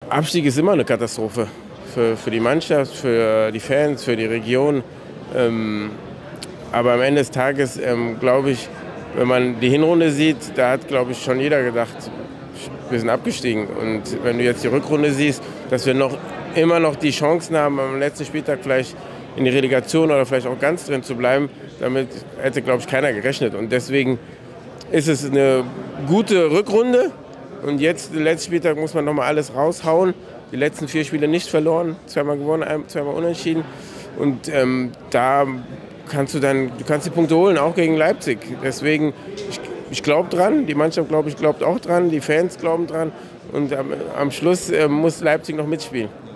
Abstieg ist immer eine Katastrophe für die Mannschaft, für die Fans, für die Region. Aber am Ende des Tages, glaube ich, wenn man die Hinrunde sieht, da hat, glaube ich, schon jeder gedacht, wir sind abgestiegen. Und wenn du jetzt die Rückrunde siehst, dass wir immer noch die Chancen haben, am letzten Spieltag vielleicht in die Relegation oder vielleicht auch ganz drin zu bleiben, damit hätte, glaube ich, keiner gerechnet. Und deswegen ist es eine gute Rückrunde. Und jetzt, den letzten Spieltag, muss man nochmal alles raushauen. Die letzten 4 Spiele nicht verloren, zweimal gewonnen, zweimal unentschieden. Und da kannst du die Punkte holen, auch gegen Leipzig. Deswegen, ich glaube dran, die Mannschaft, glaube ich, glaubt auch dran, die Fans glauben dran. Und am Schluss muss Leipzig noch mitspielen.